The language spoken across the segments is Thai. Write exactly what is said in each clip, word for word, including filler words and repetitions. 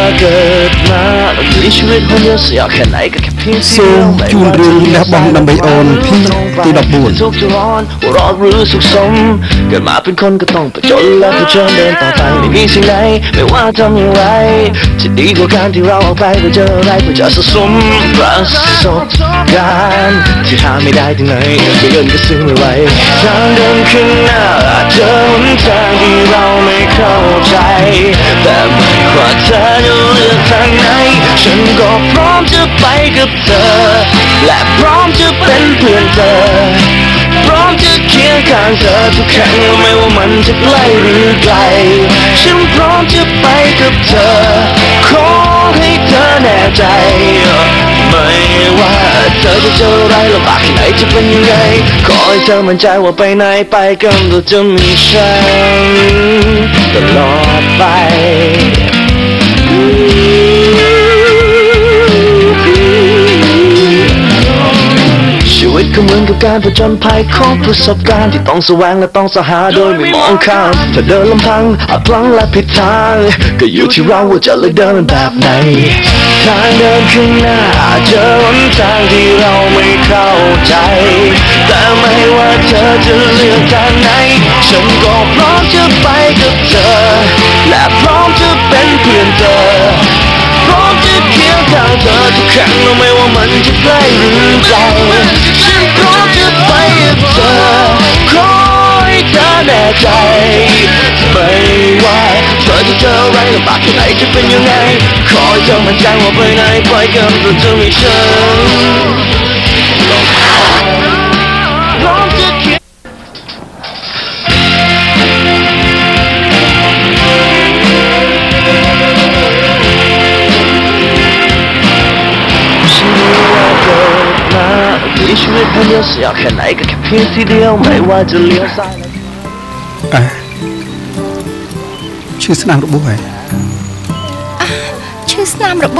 เกิดมามีชีวิตคนเดียวเสียแค่ไหนก็แค่เพียงที่เดียวไม่ว่าจะเลี้ยวซ้ายหรือขวาที่ดอกบัวทุกข์จะร้อนหัวร้อนหรือสุขสมเกิดมาเป็นคนก็ต้องประจนและเผชิญเดินต่อไปไม่มีสิ่งไหนไม่ว่าทำอย่างไรจะดีกว่าการที่เราออกไปเพื่อเจออะไรเพื่อจะสะสมประสบการณ์ที่หาไม่ได้ที่ไหนจะเดินก็ซึ้งไม่ไหวทางเดินข้างหน้าอาจเจอหนทางที่เราไม่เข้าใจแต่ไม่ว่าเธอจะเลือกทางไหนฉันก็พร้อมจะไปกับเธอและพร้อมจะเป็นเพื่อนเธอพร้อมจะเคียงข้างเธอทุกครั้งไม่ว่ามันจะใกล้หรือไกลฉันพร้อมจะไปกับเธอขอให้เธอแน่ใจไม่ว่าเธอจะเจออะไรลำบากแค่ไหนจะเป็นยังไงขอให้เธอมั่นใจว่าไปไหนไปกันเราจะมีฉันตลอดไปชีวิตก็เหมือนกับการผจญภัยของประสบการณ์ที่ต้องแสวงและต้องสหาโดยไม่มองข้ามถ้าเดินลำพังอาจพลั้งและผิดทางก็อยู่ที่เราว่าจะเลือกเดินแบบไหนทางเดินข้างหน้าอาจเจอหนทางที่เราไม่เข้าใจแต่ไม่ว่าเธอจะเลือกทางไหนฉันก็พร้อมจะไปกับเธอและพร้อมจะเป็นเพื่อนเธอพร้อมจะเคียงข้างเธอทุกครั้งไม่ว่ามันจะใกล้หรือไกลฉันพร้อมจะไปกับเธอขอให้เธอแน่ใจไม่ว่าเธอจะเจออะไรลำบากแค่ไหนจะเป็นยังไงขอให้เธอมั่นใจว่าไปไหนไปกันเราจะมีฉันพร้อมจะเคียงมีชีวิตคนเดียวเสียแค่ไหนก็แค่เพียงทีเดียวไม่ว่าจะเลี้ยวซ้ายอ่ะชื่อสนามระบุไงอ่ะชื่อสนามระบุ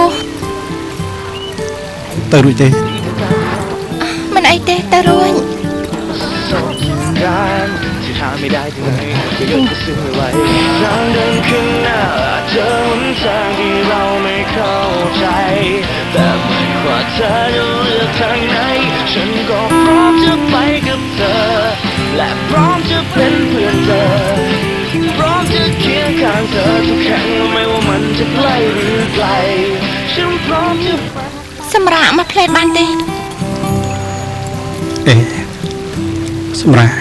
ตารุ่ยเต้มันไอเต้ตารุ่ยที่หาไม่ได้ที่ไหนก็ยังจะซึ้งไม่ไหวทางเดินข้างหน้าเจอหนทางที่เราไม่เข้าใจแต่ไม่ว่าเธอจะเลือกทางไหนฉันก็พร้อมจะไปกับเธอและพร้อมจะเป็นเพื่อนเธอพร้อมจะเคียงข้างเธอทุกครั้งไม่ว่ามันจะใกล้หรือไกลฉันพร้อมจะสำรามาเพลงบ้านเต้เอ๊ะสำรา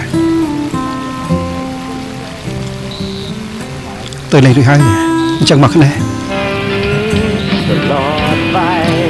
ตัวเลยหรือไงจังหวะขนาดตลอดไป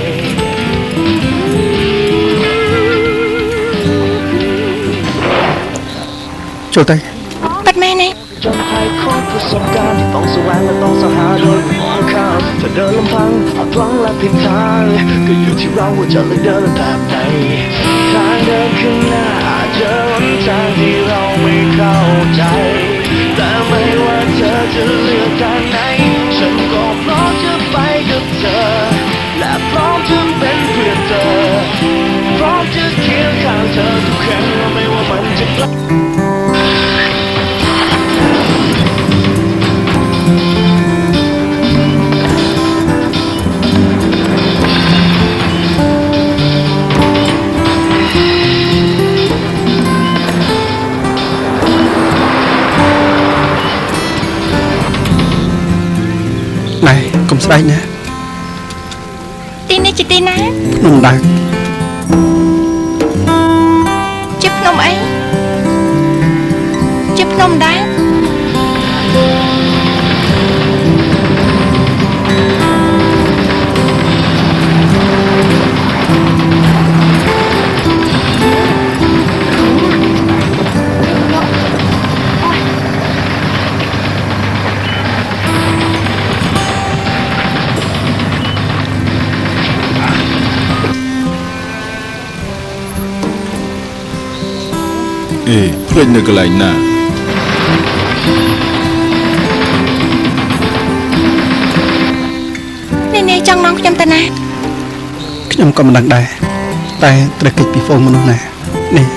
โจทย์ปัดแม่เนี่ยจนภัยของประสบการณ์ที่ต้องแสวงและต้องสหาโดยไม่มองข้ามถ้าเดินลำพังอาจพลั้งและผิดทางก็อยู่ที่เราว่าจะเลือกเดินแบบไหนทางเดินข้างหน้าอาจเจอหนทางที่เราไม่เข้าใจแต่ไม่ว่าเธอจะเลือกทางไหนฉันก็พร้อมจะไปกับเธอและพร้อมจะเป็นเพื่อนเธอพร้อมจะเคียงข้างเธอทุกครั้งไม่ว่ามันจะไกลnày cùng say nha tin đi chị tin á nồng đặc chụp nồng ấy chụp nồng đá เอ้เพื่อนนึกอะไรน่ะนี่นี่จังน้องจำตานะខ្ញុំក៏មិនដឹងដែរតែត្រូវគិតពីហ្វូនមនុស្សណានេះ